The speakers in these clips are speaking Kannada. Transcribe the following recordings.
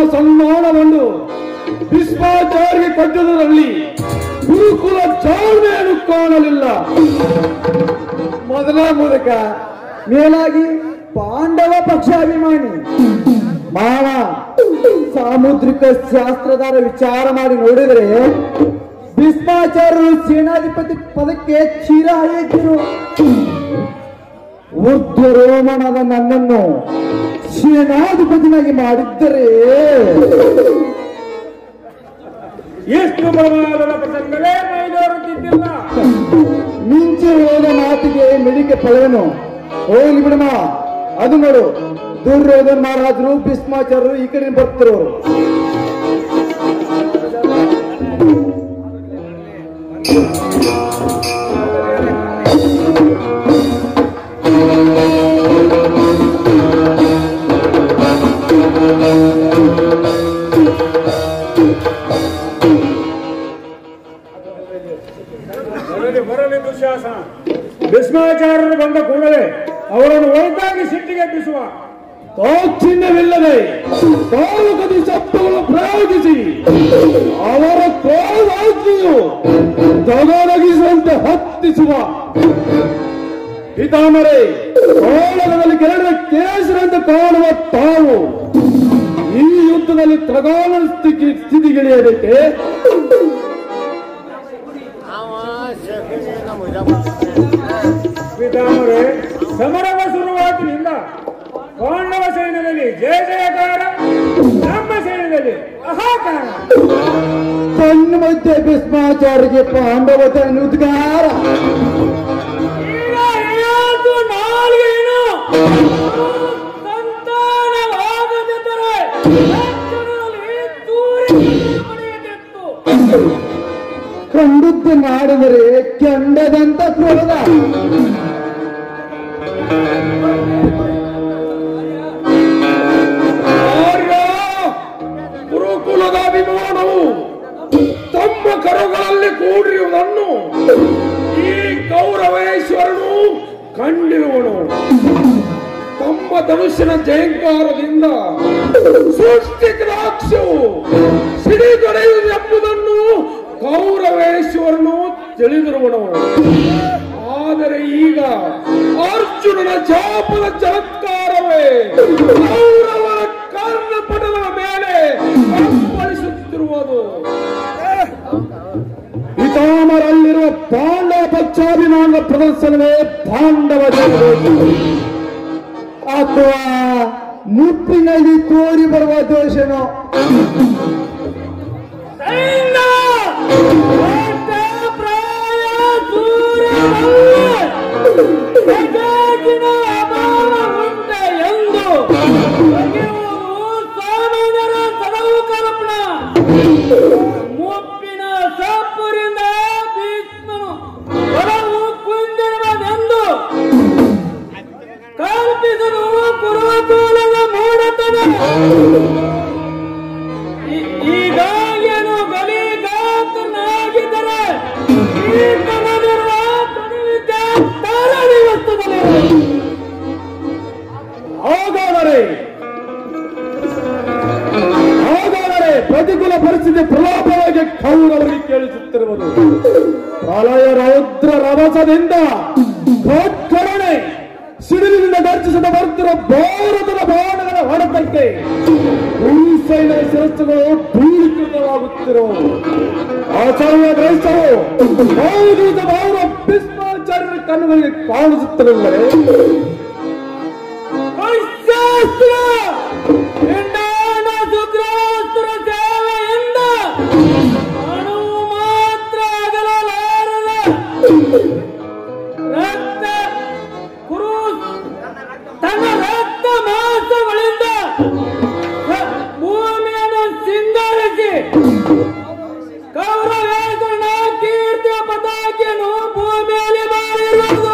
ಸನ್ಮಾನವನ್ನು ಭೀಷ್ಮಾಚಾರ್ಯ ಕಟ್ಟುವುದರಲ್ಲಿ ಗುರುಕುಲ ಚಾಲನೆಯನ್ನು ಕಾಣಲಿಲ್ಲ. ಮೊದಲ ಮೂಲಕ ಮೇಲಾಗಿ ಪಾಂಡವ ಪಕ್ಷಾಭಿಮಾನಿ ಮಾವ ಸಾಮುದ್ರಿಕ ಶಾಸ್ತ್ರದಾರ ವಿಚಾರ ಮಾಡಿ ನೋಡಿದರೆ ಭೀಷ್ಮಾಚಾರ್ಯರು ಸೇನಾಧಿಪತಿ ಪದಕ್ಕೆ ಚಿರ ಹಾಯಿದ್ದರು. ಊರ್ಧ್ವ ರೋಮಣದ ನನ್ನನ್ನು ಸೇನಾಧಿಪತಿನಾಗಿ ಮಾಡಿದ್ದರೆ ಎಷ್ಟು ಪ್ರಮಾಣದ ಪ್ರಸಂಗವೇ ಮೈದೋರುತ್ತಿದ್ದಿಲ್ಲ. ಮಿಂಚಿ ಹೋದ ಮಾತಿಗೆ ಮಿಡಿಕೆ ಫಲವೇನು? ಹೋಗ್ಲಿ ಬಿಡಮ್ಮ. ಅದು ನೋಡು, ದುರ್ಯೋಧನ ಮಹಾರಾಜರು ಭೀಷ್ಮಾಚಾರ್ಯರು ಈ ಕಡೆ ಬರ್ತಿರೋರು. ಬರಲಿ ದುಶ್ಯಾಸನ. ಭೀಷ್ಮಾಚಾರ್ಯರು ಬಂದ ಕೂಡಲೇ ಅವರನ್ನು ಒಳಗಾಗಿ ಸಿಟ್ಟಿಗೆ ಎಬ್ಬಿಸುವ. ಚಿನ್ನವಿಲ್ಲದೆ ಕಾಲುಕದಿ ಶಬ್ದವನ್ನು ಪ್ರಯೋಗಿಸಿ ಅವರ ಕ್ರೋಧಾಗ್ನಿಯು ಜಗದಗಿಸುವಂತೆ ಹತ್ತಿಸುವ. ಪಿತಾಮರೆ, ಕಾಳಗದಲ್ಲಿ ಕೆರಳಿದ ಕೇಸರಂತೆ ಕಾಣುವ ತಾವು ಈ ಯುದ್ಧದಲ್ಲಿ ತ್ರಗಾಲ ಸ್ಥಿತಿಗಿಳಿಯಬೇಕೆ? ಪಿತಾಮರೆ, ಸಮರದ ಶುರುವಾತಿನಿಂದ ಪಾಂಡವ ಸೈನ್ಯದಲ್ಲಿ ಜಯ ಜಯಕಾರ, ನಮ್ಮ ಸೈನ್ಯದಲ್ಲಿ ಅಹಾಕಾರ. ತನ್ನ ಮಧ್ಯೆ ಭೀಷ್ಮಾಚಾರ್ಯರಿಗೆ ಪಾಂಡವ ಸೈನ್ಯ ಉದ್ಗಾರ. ನಾಲ್ಗೇನು ಸಂತಾನವಾಗದಿದ್ದರೆ ಕಂಡುದ್ದು ಮಾಡಿದರೆ ಕೆಂಡದಂತ ಕ್ರೋಧ. ಗುರುಕುಲದ ಅಭಿಮಾನವು ತಮ್ಮ ಕರುಗಳಲ್ಲಿ ಕೂಡಿರುವುದನ್ನು ಈ ಕೌರವೇಶ್ವರನು ಕಂಡಿರುವನು. ತಮ್ಮ ಧನುಷ್ಯನ ಜಯಂಕಾರದಿಂದ ಸೃಷ್ಟಿಕರಾಕ್ಷವು ಸಿಡಿದೊಡೆಯುವುದು ಎಂಬುದನ್ನು ಕೌರವೇಶ್ವರನು ತಿಳಿದಿರುವನು. ಆದರೆ ಈಗ ಅರ್ಜುನನ ಶಾಪದ ಚಮತ್ಕಾರವೇ ಕೌರವರ ಕರ್ಣಪಟಲದ ಮೇಲೆ ಅಪ್ಪಳಿಸುತ್ತಿರುವುದು. ಪಿತಾಮರಲ್ಲಿರುವ ಪಾಂಡವ ಪಕ್ಷಾಭಿಮಾನದ ಪ್ರದರ್ಶನವೇ ಪಾಂಡವ ಅಥವಾ ಮುಪ್ಪಿನಲ್ಲಿ ತೋರಿ ಬರುವ ದೋಷನೋ? ಮುಪ್ಪಿನ ಸಪ್ಪುರಿಂದ ಭೀಷ್ಮನು ಹೊರವು ಕುಂದಿರುವುದೆಂದು ಕಲ್ಪಿಸಲು ಕುರುಕುಲದ ಮೂಢತನ. ಈಗಾಗೇನು ಗಲಿಗಾತನಾಗಿದ್ದರೆ ಈ ತನದಿರುವ ತನುವಿದ್ಯೆ ತಾರಣಿ ವಸ್ತುಗಳು. ಹಾಗಾದರೆ ಪ್ರತಿಕೂಲ ಪರಿಸ್ಥಿತಿ ಪ್ರಲಾಪವಾಗಿ ಕೌರವರಿಗೆ ಕೇಳಿಸುತ್ತಿರುವುದು. ಪ್ರಳಯ ರೌದ್ರ ರಭಸದಿಂದ ಕರಣೆ ಸಿಡಿಲಿನಿಂದ ಗರ್ಜಿಸದ ಬರ್ತಿರೋ ಭಾರತದ ಬಾಣಗಳ ಹೊಡೆತಕ್ಕೆ ಸೈನ್ಯದ ಶಿರಸ್ಸುಗಳು ಧೂಳೀಕೃತವಾಗುತ್ತಿರುವುದು. ಆಚಾರ್ಯ ಗ್ರಹಿಸಲು ಭಾವ ಭೀಷ್ಮಾಚಾರ್ಯರ ಕಣ್ಣುಗಳಿಗೆ ಕಾಣಿಸುತ್ತಿರಲಿಲ್ಲವೇ? ಶುಕ್ರಾಸ್ತ್ರ ಸೇವೆಯಿಂದ ಅಣುವು ಮಾತ್ರ ಆಗಲಾರದ ರಕ್ತ ಕುರು ತನ್ನ ರಕ್ತ ಮಾಸಗಳಿಂದ ಭೂಮಿಯನ್ನು ಸಿಂಗರಿಸಿ ಕೌರವೇಶ್ವರನ ಕೀರ್ತಿಯ ಪತಾಕೆಯನ್ನು ಭೂಮಿಯಲ್ಲಿ ಮಾಡಿರುವುದು.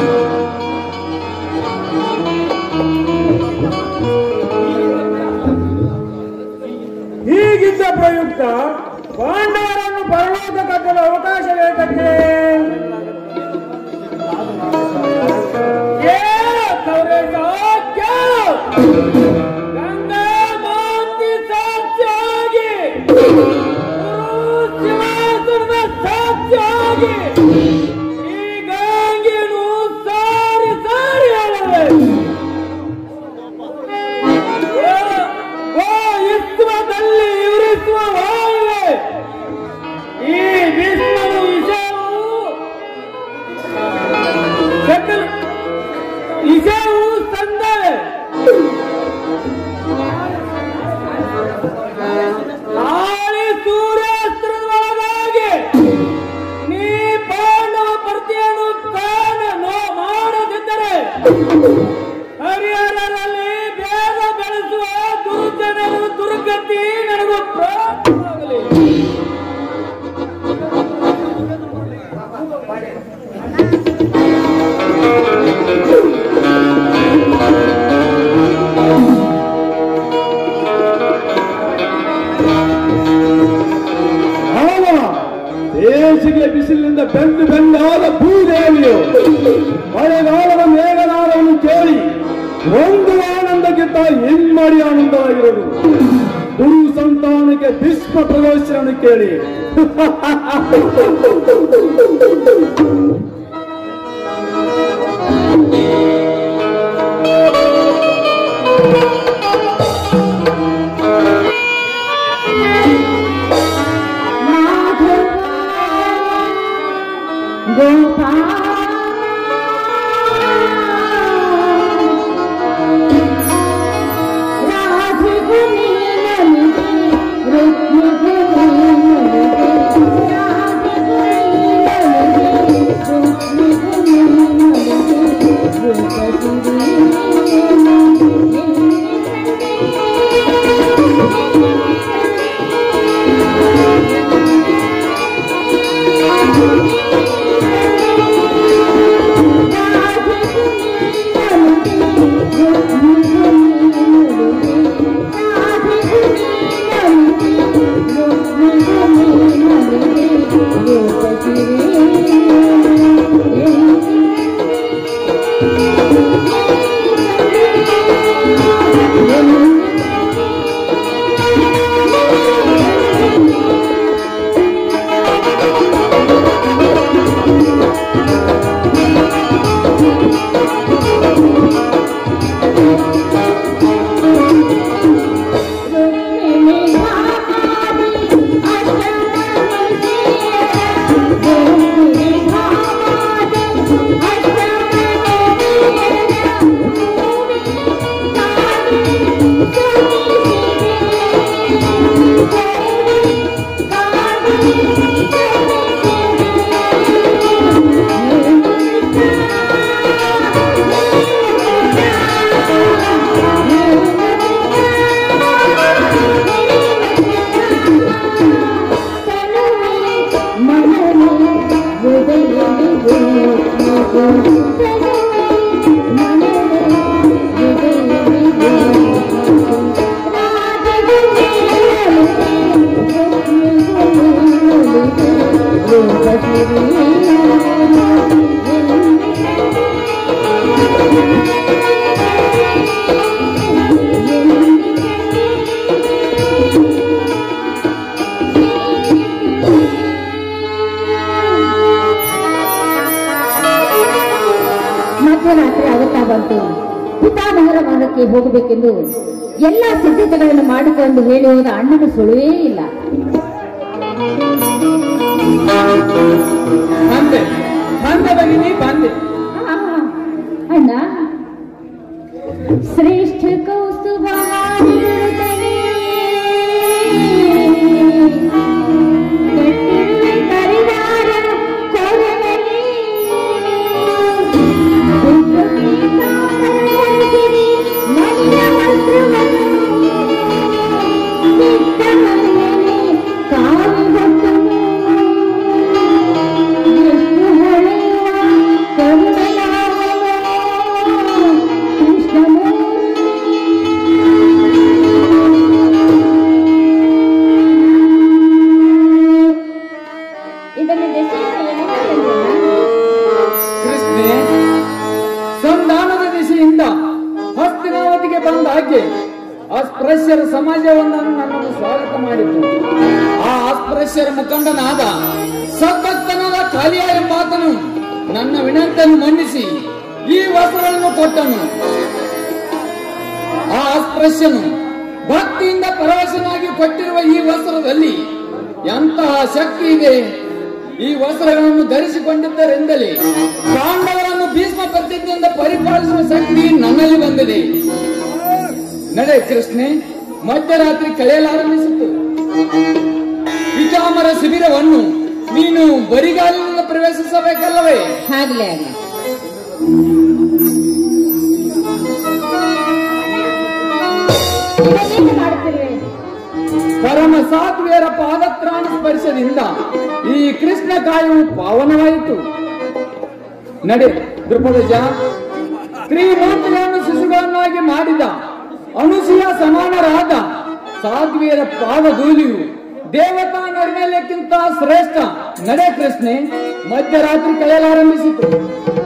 ಹೀಗಿದ್ದ ಪ್ರಯುಕ್ತ ಪಾಂಡವರನ್ನು ಪರಲೋಕ ಕಟ್ಟಲು ಅವಕಾಶ ಬೇಕಂತೆ. ಗಂಗಾ ಮಾತಿ ಸಾಕ್ಷಿ ವಿಶ್ವದಲ್ಲಿ ಉರಿಸುವ ವಾಯುವೆ ಈ ವಿಶ್ವವು ಇಸೆವು ಸಂದವೆ ನಾಳೆ ಸೂರ್ಯಾಸ್ತ್ರದೊಳಗಾಗಿ ನೀ ಪಾಂಡವ ಪ್ರತಿಯನ್ನು ಮಾಡದಿದ್ದರೆ ಹರಿಹರರಲ್ಲಿ ಭೇದ ಬೆಳೆಸುವ ದುರ್ಜನರು ದುರ್ಗತಿ ನನಗೂ ಪ್ರಾಪ್ತವಾಗಲಿ. ದೇಶಿಗೆ ಬಿಸಿಲಿನಿಂದ ಬೆಂದಾದ ಭೂದೇವಿಯು ಮಳೆಗಾಲದ ಮೇಘನಾದವನ್ನು ಕೇಳಿ ಒಂದು ಆನಂದಕ್ಕಿಂತ ಇಮ್ಮಡಿ ಆನಂದವಾಗಿರೋದು. ಗುರು ಸಂತಾನಕ್ಕೆ ಭೀಷ್ಮ ಪ್ರದರ್ಶನ ಕೇಳಿ ಮಧ್ಯರಾತ್ರಿ ಆಗುತ್ತಾ ಬಂತು. ಪಿತಾಮಹರ ಮರಣಕ್ಕೆ ಹೋಗಬೇಕೆಂದು ಎಲ್ಲ ಸಿದ್ಧತೆಗಳನ್ನು ಮಾಡಿಕೊಂಡು ಹೇಳಿ ಹೋದ ಅಣ್ಣನ ಸುಳುವೇ ಇಲ್ಲ. ಅಣ್ಣ ಶ್ರೇಷ್ಠ ಕೌಸ್ತುಭ ಹಸ್ತಿನಾವತಿಗೆ ಬಂದ ಆಕೆ ಅಸ್ಪೃಶ್ಯರ ಸಮಾಜವೊಂದನ್ನು ನನ್ನನ್ನು ಸ್ವಾಗತ ಮಾಡಿತು. ಆ ಅಸ್ಪೃಶ್ಯರ ಮುಖಂಡನಾದ ಸದ್ಭಕ್ತನಾದ ಕಾಲಿಯ ಎಂಬಾತನು ನನ್ನ ವಿನಂತಿಯನ್ನು ಮನ್ನಿಸಿ ಈ ವಸ್ತ್ರಗಳನ್ನು ಕೊಟ್ಟನು. ಆ ಅಸ್ಪೃಶ್ಯನು ಭಕ್ತಿಯಿಂದ ಪರವಶನಾಗಿ ಕೊಟ್ಟಿರುವ ಈ ವಸ್ತ್ರದಲ್ಲಿ ಎಂತಹ ಶಕ್ತಿ ಇದೆ. ಈ ವಸ್ತ್ರಗಳನ್ನು ಧರಿಸಿಕೊಂಡಿದ್ದರಿಂದಲೇ ಪಾಂಡವರನ್ನು ಭೀಷ್ಮ ಪ್ರತಿಜ್ಞೆಯಿಂದ ಪರಿಪಾಲಿಸುವ ಶಕ್ತಿ ನನ್ನಲ್ಲಿ ಬಂದಿದೆ. ನಡೆ ಕೃಷ್ಣೆ, ಮಧ್ಯರಾತ್ರಿ ಕಳೆಯಲಾರಂಭಿಸಿತು. ಪಿತಾಮರ ಶಿಬಿರವನ್ನು ನೀನು ಬರಿಗಾಲಿನಿಂದ ಪ್ರವೇಶಿಸಬೇಕಲ್ಲವೇ? ಆಗ್ಲೇ ಆಗ್ಲಿ. ಇದನ್ನೇನು ಮಾಡುತ್ತಿರುವೆ? ಪರಮ ಸಾತ್ವಿಯರ ಪಾದತ್ರಾಣ ಸ್ಪರ್ಶದಿಂದ ಈ ಕೃಷ್ಣ ಕಾಯವು ಪಾವನವಾಯಿತು. ನಡೆ ದೃಪದಜ, ತ್ರಿಮೂರ್ತಿಗಳನ್ನು ಶಿಶುಗಳನ್ನಾಗಿ ಮಾಡಿದ ಅನುಸೂಯ ಸಮಾನರಾದ ಸಾಧ್ವಿಯರ ಪಾದ ಧೂಳಿಯು ದೇವತಾ ನೈರ್ಮಲ್ಯಕ್ಕಿಂತ ಶ್ರೇಷ್ಠ. ನಡೆ ಕೃಷ್ಣೆ, ಮಧ್ಯರಾತ್ರಿ ಕಳೆಯಲಾರಂಭಿಸಿತು.